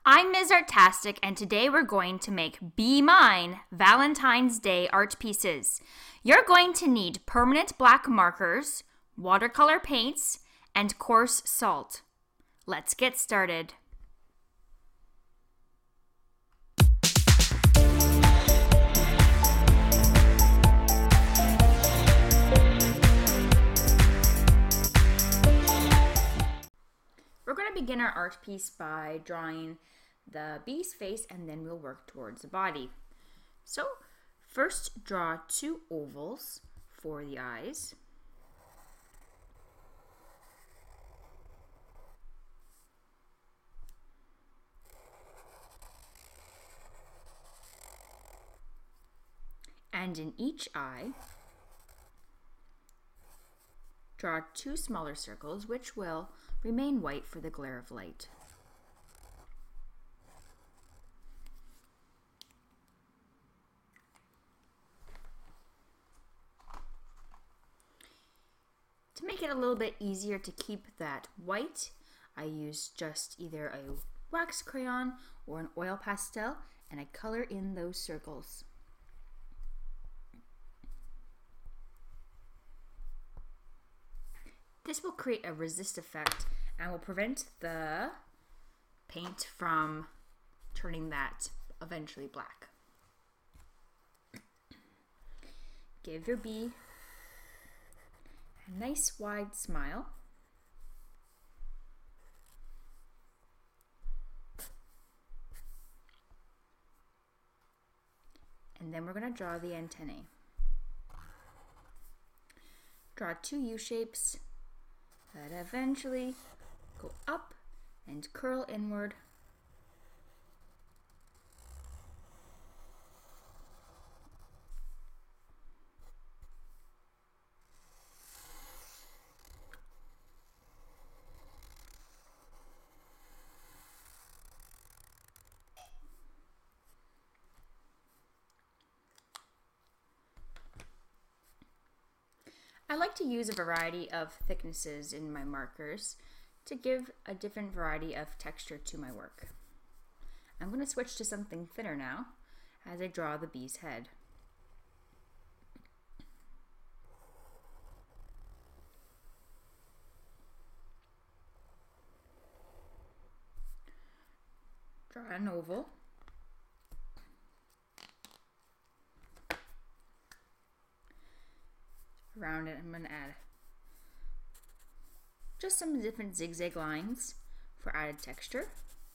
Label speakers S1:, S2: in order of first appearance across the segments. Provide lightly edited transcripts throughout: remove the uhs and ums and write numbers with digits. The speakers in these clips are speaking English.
S1: I'm Ms. Artastic, and today we're going to make Be Mine Valentine's Day art pieces. You're going to need permanent black markers, watercolor paints, and coarse salt. Let's get started. We're going to begin our art piece by drawing the bee's face, and then we'll work towards the body. So first, draw 2 ovals for the eyes. And in each eye, draw 2 smaller circles, which will remain white for the glare of light. To make it a little bit easier to keep that white, I use just either a wax crayon or an oil pastel, and I color in those circles. This will create a resist effect and will prevent the paint from turning that eventually black. Give your bee a nice wide smile. And then we're going to draw the antennae. Draw 2 U-shapes that eventually go up and curl inward. I like to use a variety of thicknesses in my markers to give a different variety of texture to my work. I'm going to switch to something thinner now as I draw the bee's head. Draw an oval. Around it, I'm going to add just some different zigzag lines for added texture.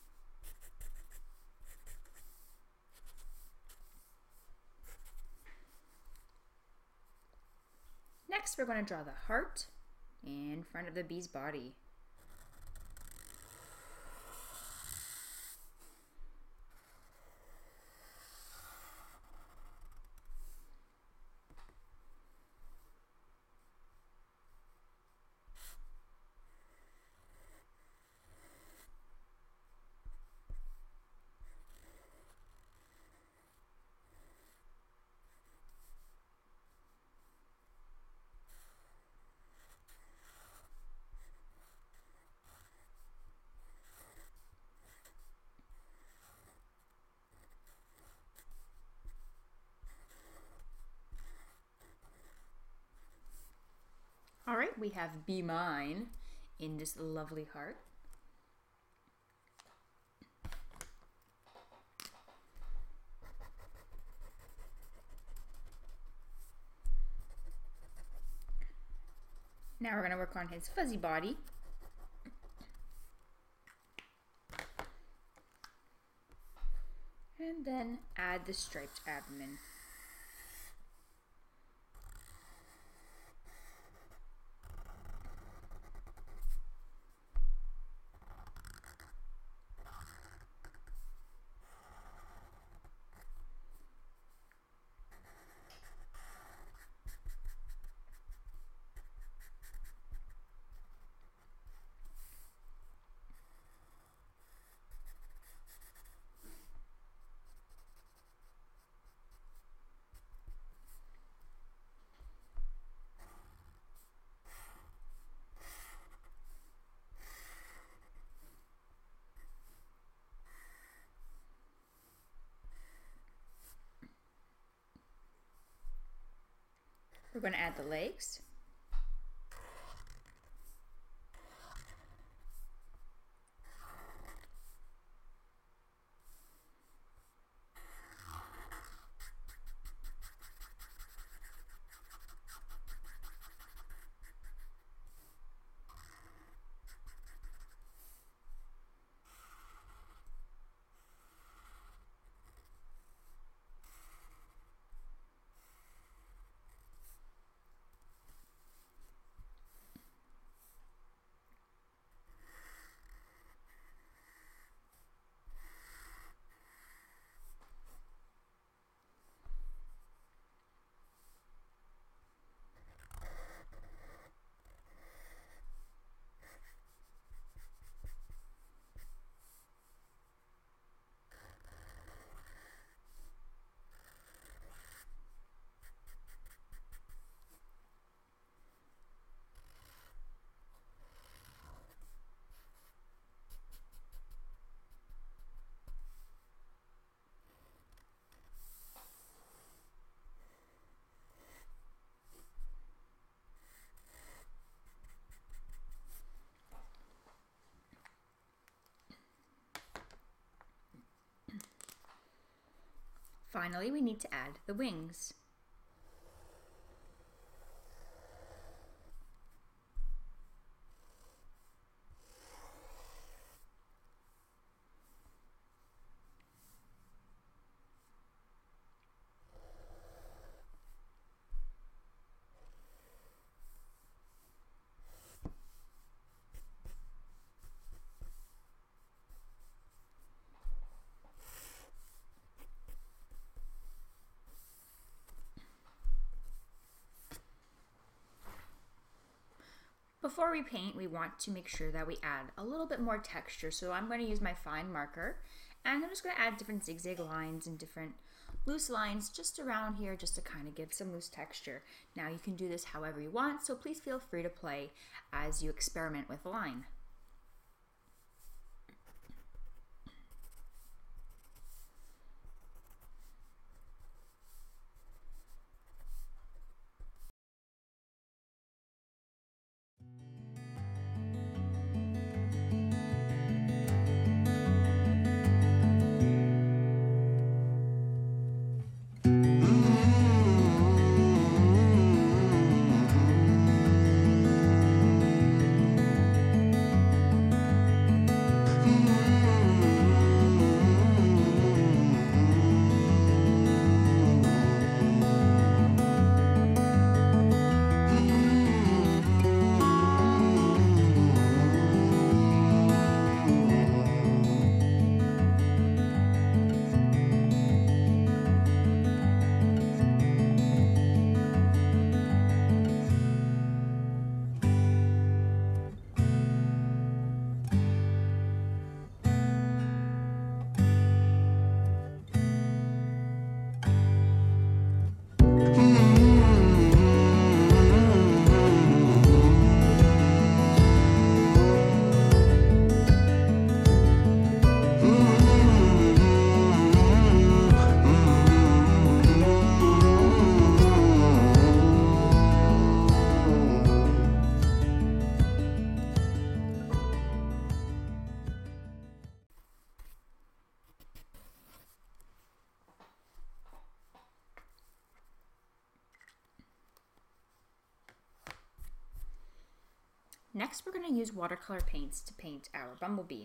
S1: Next, we're going to draw the heart in front of the bee's body. All right, we have Be Mine in this lovely heart. Now we're going to work on his fuzzy body. And then add the striped abdomen. We're going to add the legs. Finally, we need to add the wings. Before we paint, we want to make sure that we add a little bit more texture. So I'm going to use my fine marker, and I'm just going to add different zigzag lines and different loose lines just around here just to kind of give some loose texture. Now you can do this however you want, so please feel free to play as you experiment with the line. Next, we're going to use watercolor paints to paint our bumblebee.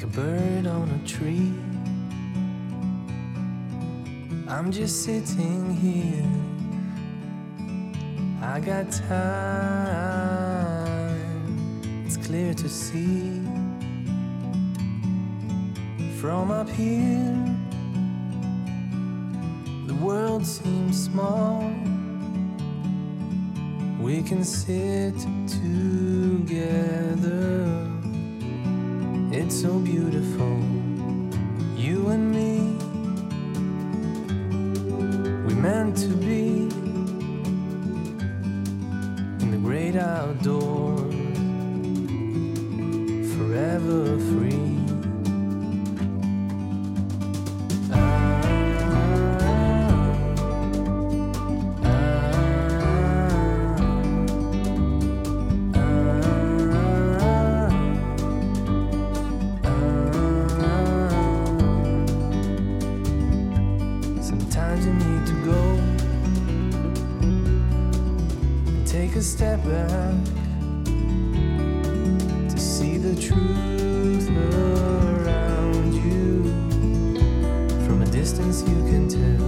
S2: a bird on a tree. I'm just sitting here. I got time, it's clear to see. From up here, the world seems small. We can sit together. It's so beautiful, you and me. We meant to be in the great outdoors, forever free. Sometimes you need to go and take a step back to see the truth around you. From a distance you can tell.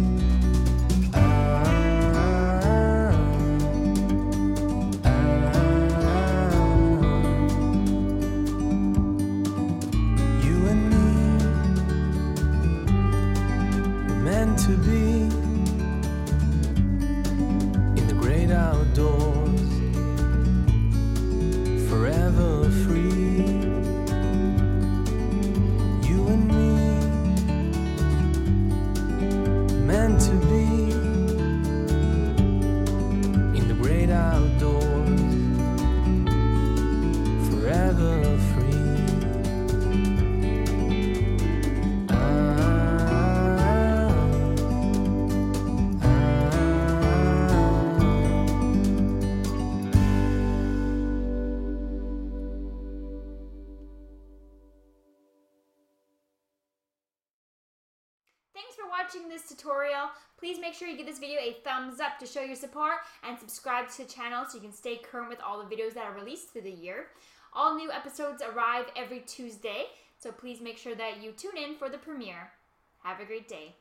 S2: You and me were meant to be in the great outdoors, forever free. You and me, meant to be in the great outdoors, forever free.
S1: Thanks for watching this tutorial. Please make sure you give this video a thumbs up to show your support and subscribe to the channel so you can stay current with all the videos that are released through the year. All new episodes arrive every Tuesday, so please make sure that you tune in for the premiere. Have a great day.